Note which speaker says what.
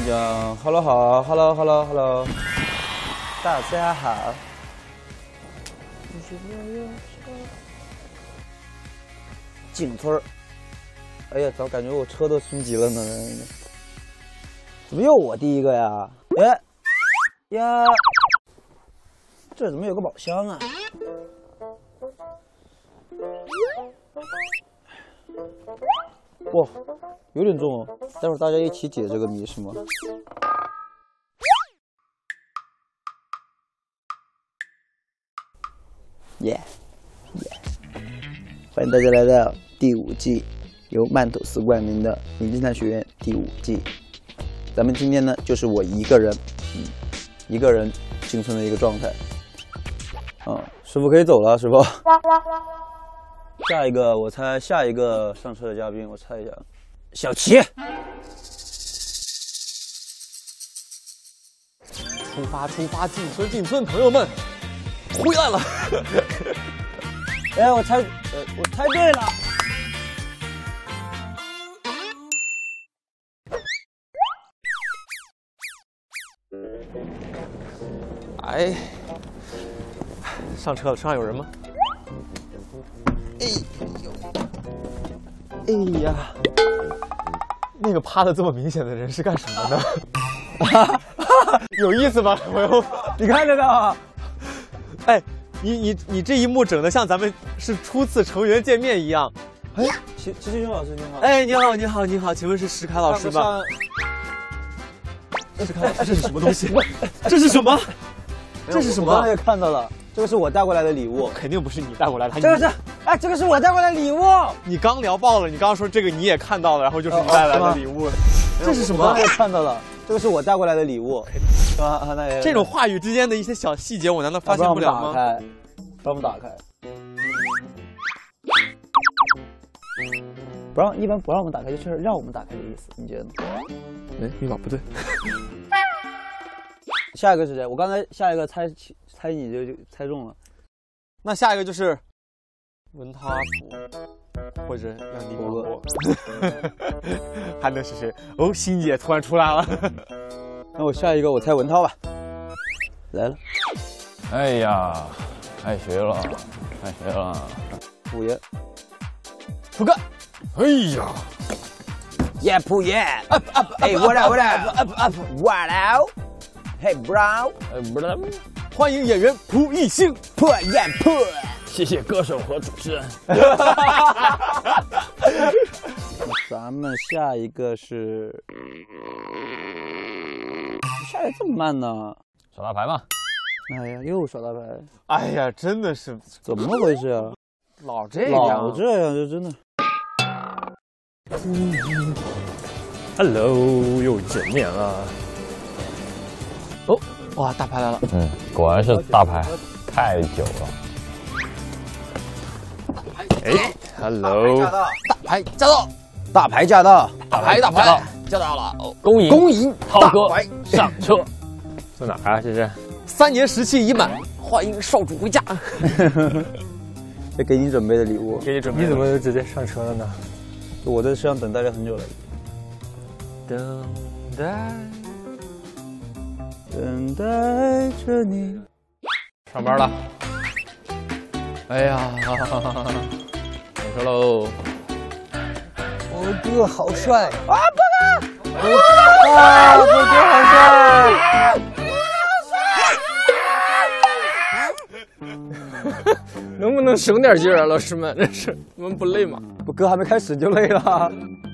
Speaker 1: 你讲 ，Hello 好 ，Hello， 大家好。景村儿，哎呀，早感觉我车都升级了呢，怎么又我第一个呀？哎呀，这怎么有个宝箱啊？哇，有点重哦，待会儿大家一起解这个谜是吗？耶，欢迎大家来到第5季，由曼妥思冠名的《名侦探学院》第5季。咱们今天呢，就是我一个人，一个人形成的一个状态。师傅可以走了，师傅。下一个，我猜下一个上车的嘉宾，我猜一下，小齐。
Speaker 2: 出发，进村，朋友们，回来了。
Speaker 1: 哎，我猜对了。
Speaker 2: 哎，上车了，车上有人吗？
Speaker 1: 哎呀，
Speaker 2: 那个趴的这么明显的人是干什么的？有意思吗，朋友？
Speaker 1: 你看着呢？
Speaker 2: 哎，你这一幕整的像咱们是初次成员见面一样。
Speaker 1: 哎，齐军老师你好。
Speaker 2: 哎，你好，请问是石凯老师吗？石凯老师，这是什么东西？这是什么？这是什么？
Speaker 1: 我刚才也看到了，这个是我带过来的礼物。
Speaker 2: 肯定不是你带过来的。
Speaker 1: 这个是，哎，这个是我带过来的礼物。
Speaker 2: 你刚聊爆了，你刚刚说这个你也看到了，然后就是你带来的礼物。这是什么？
Speaker 1: 我刚才也看到了，这个是我带过来的礼物。那
Speaker 2: 这种话语之间的一些小细节，我难道发现不了吗？
Speaker 1: 不让我们打开。一般不让我们打开，就是让我们打开的意思，你觉得呢？
Speaker 2: 哎，密码不对。
Speaker 1: 下一个是谁？我刚才下一个猜你就猜中了。
Speaker 2: 那下一个就是文他普，或者让你广播。还能是谁？哦，欣姐突然出来了。
Speaker 1: 那我下一个我猜文涛吧。来了。
Speaker 3: 哎呀，开学了。
Speaker 1: 虎爷。
Speaker 2: 普哥。
Speaker 3: 哎呀。
Speaker 1: 耶普爷 ，up， 哎 ，what up， hey bro，
Speaker 2: 欢迎演员蒲熠星，
Speaker 1: 破耶破，
Speaker 3: 谢谢歌手和主持人。
Speaker 1: 咱们下一个是，下来这么慢呢？
Speaker 3: 耍大牌嘛。
Speaker 1: 哎呀，又耍大牌。
Speaker 2: 哎呀，真的是
Speaker 1: 怎么回事啊？
Speaker 2: 老这样，
Speaker 1: 就真的。
Speaker 3: Hello， 又见面了。
Speaker 2: 哦，哇，大牌来了。
Speaker 3: 果然是大牌，太久了。哎 ，Hello，
Speaker 2: 大牌驾到，
Speaker 1: 大牌驾到，
Speaker 2: 驾到了。哦，
Speaker 3: 恭迎涛哥上车。在哪儿啊？这是
Speaker 2: 3年时期已满，欢迎少主回家。
Speaker 1: 这给你准备的礼物，
Speaker 2: 给你准备。
Speaker 3: 你怎么就直接上车了呢？
Speaker 1: 我在车上等待了很久了。等待着你。
Speaker 3: 上班了。哎呀，上车喽！
Speaker 1: 我哥好帅啊！波哥，
Speaker 2: 我哥好帅！
Speaker 3: 能不能省点劲啊，老师们？这是我们不累吗？
Speaker 1: 我哥还没开始就累了。